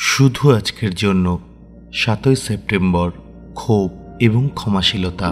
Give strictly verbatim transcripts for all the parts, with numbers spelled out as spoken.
শুধু আজকের জন্য সাতই সেপ্টেম্বর ক্ষোভ এবং ক্ষমাশীলতা।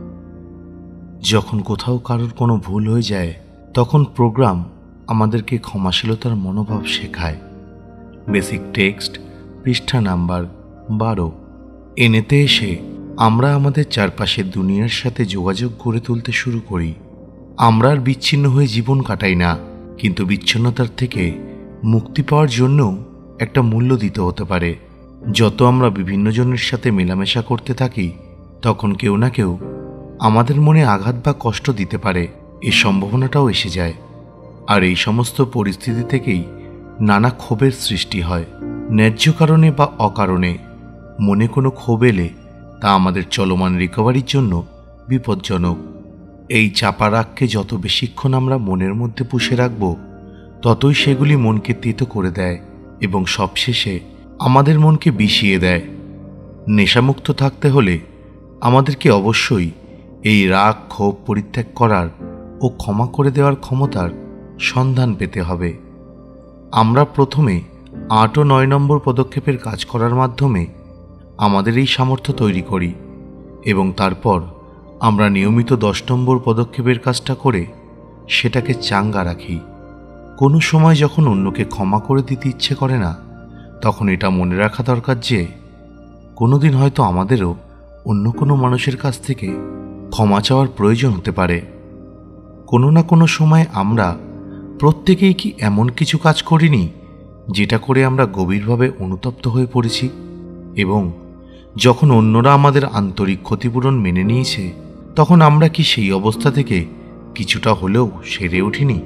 যখন কোথাও কারোর কোনো ভুল হয়ে যায় তখন প্রোগ্রাম আমাদেরকে ক্ষমাশীলতার মনোভাব শেখায়। বেসিক টেক্সট পৃষ্ঠা নাম্বার বারো। এনেতে এসে আমরা আমাদের চারপাশের দুনিয়ার সাথে যোগাযোগ গড়ে তুলতে শুরু করি। আমরা আর বিচ্ছিন্ন হয়ে জীবন কাটাই না, কিন্তু বিচ্ছিন্নতার থেকে মুক্তি পাওয়ার জন্য একটা মূল্য দিতে হতে পারে। যত আমরা বিভিন্ন জনের সাথে মেলামেশা করতে থাকি তখন কেউ না কেউ আমাদের মনে আঘাত বা কষ্ট দিতে পারে, এই সম্ভাবনাটাও এসে যায়। আর এই সমস্ত পরিস্থিতি থেকেই নানা ক্ষোভের সৃষ্টি হয়। ন্যায্য কারণে বা অকারণে মনে কোনো ক্ষোভ এলে তা আমাদের চলমান রিকভারির জন্য বিপজ্জনক। এই চাপা রাগকে যত বেশিক্ষণ আমরা মনের মধ্যে পুষে রাখব ততই সেগুলি মনকে তেতো করে দেয় এবং সবশেষে আমাদের মনকে বিষিয়ে দেয়। নেশামুক্ত থাকতে হলে আমাদেরকে অবশ্যই এই রাগ ক্ষোভ পরিত্যাগ করার ও ক্ষমা করে দেওয়ার ক্ষমতার সন্ধান পেতে হবে। আমরা প্রথমে আট ও নয় নম্বর পদক্ষেপের কাজ করার মাধ্যমে আমাদের এই সামর্থ্য তৈরি করি এবং তারপর আমরা নিয়মিত দশ নম্বর পদক্ষেপের কাজটা করে সেটাকে চাঙ্গা রাখি। কোনো সময় যখন অন্যকে ক্ষমা করে দিতে ইচ্ছে করে না তখন এটা মনে রাখা দরকার যে কোনো দিন হয়তো আমাদেরও অন্য কোনো মানুষের কাছ থেকে ক্ষমা চাওয়ার প্রয়োজন হতে পারে। কোনো না কোনো সময় আমরা প্রত্যেকেই কি এমন কিছু কাজ করিনি যেটা করে আমরা গভীরভাবে অনুতপ্ত হয়ে পড়েছি এবং যখন অন্যরা আমাদের আন্তরিক ক্ষতিপূরণ মেনে নিয়েছে তখন আমরা কি সেই অবস্থা থেকে কিছুটা হলেও সেরে উঠিনি?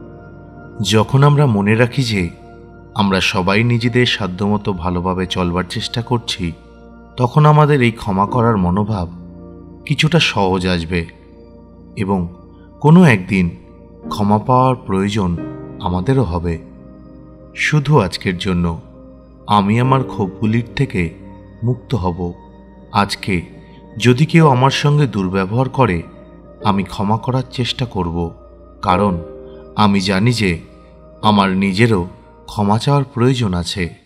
যখন আমরা মনে রাখি যে আমরা সবাই নিজেদের সাধ্যমতো ভালোভাবে চলবার চেষ্টা করছি তখন আমাদের এই ক্ষমা করার মনোভাব কিছুটা সহজ আসবে এবং কোনো একদিন ক্ষমা পাওয়ার প্রয়োজন আমাদেরও হবে। শুধু আজকের জন্য আমি আমার ক্ষোভগুলির থেকে মুক্ত হব। আজকে যদি কেউ আমার সঙ্গে দুর্ব্যবহার করে আমি ক্ষমা করার চেষ্টা করব, কারণ আমি জানি যে আমার নিজেরও ক্ষমা চাওয়ার প্রয়োজন আছে।